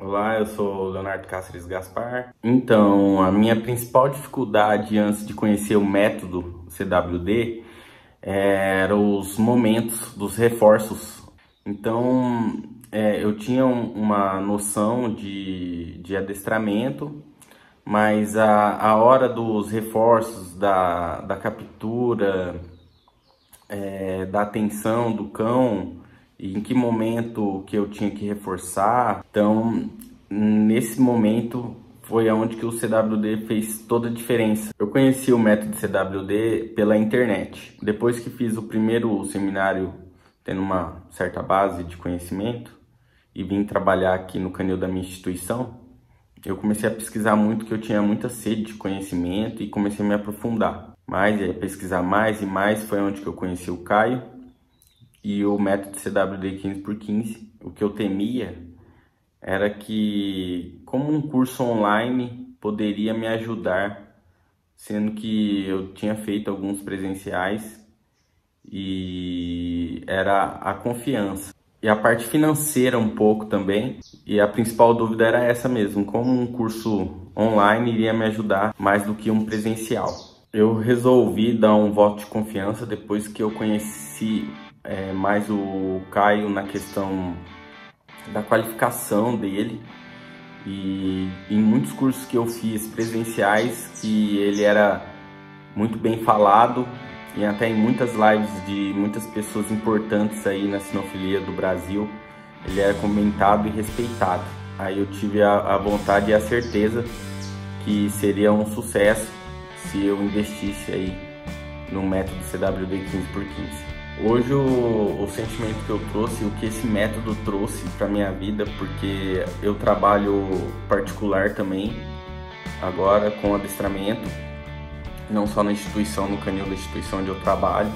Olá, eu sou Leonardo Cáceres Gaspar. Então, a minha principal dificuldade antes de conhecer o método CWD eram os momentos dos reforços. Então, eu tinha uma noção de adestramento, mas a hora dos reforços, da captura, da atenção do cão, e em que momento que eu tinha que reforçar. Então, nesse momento foi onde que o CWD fez toda a diferença. Eu conheci o método CWD pela internet. Depois que fiz o primeiro seminário, tendo uma certa base de conhecimento, e vim trabalhar aqui no canil da minha instituição, eu comecei a pesquisar muito, que eu tinha muita sede de conhecimento, e comecei a me aprofundar mais, e a pesquisar mais e mais. Foi onde que eu conheci o Caio e o método CWD 15x15. O que eu temia era que, como um curso online poderia me ajudar, sendo que eu tinha feito alguns presenciais, e era a confiança e a parte financeira um pouco também. E a principal dúvida era essa mesmo, como um curso online iria me ajudar mais do que um presencial. Eu resolvi dar um voto de confiança depois que eu conheci mais o Caio na questão da qualificação dele, e em muitos cursos que eu fiz presenciais, que ele era muito bem falado, e até em muitas lives de muitas pessoas importantes aí na sinofilia do Brasil, ele era comentado e respeitado. Aí eu tive a vontade e a certeza que seria um sucesso se eu investisse aí no método CWD 15x15. Hoje o sentimento que eu trouxe, o que esse método trouxe para minha vida, porque eu trabalho particular também agora com adestramento, não só na instituição, no canil da instituição onde eu trabalho,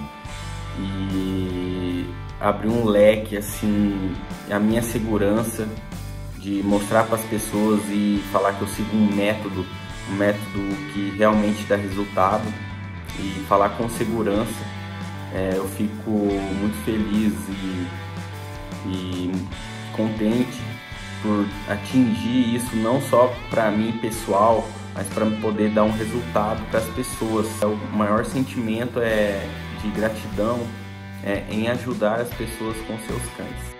e abrir um leque assim, a minha segurança de mostrar para as pessoas e falar que eu sigo um método que realmente dá resultado, e falar com segurança. Eu fico muito feliz e contente por atingir isso, não só para mim pessoal, mas para poder dar um resultado para as pessoas. O maior sentimento de gratidão em ajudar as pessoas com seus cães.